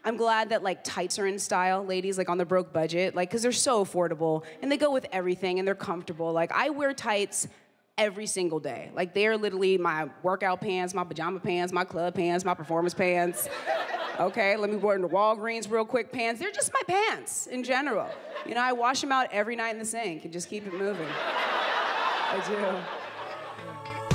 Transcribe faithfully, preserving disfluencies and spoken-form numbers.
I'm glad that like tights are in style, ladies, like on the broke budget, like because they're so affordable and they go with everything and they're comfortable. Like I wear tights every single day. Like they're literally my workout pants, my pajama pants, my club pants, my performance pants. Okay, let me wear the Walgreens real quick pants. They're just my pants in general. You know, I wash them out every night in the sink and just keep it moving. I do.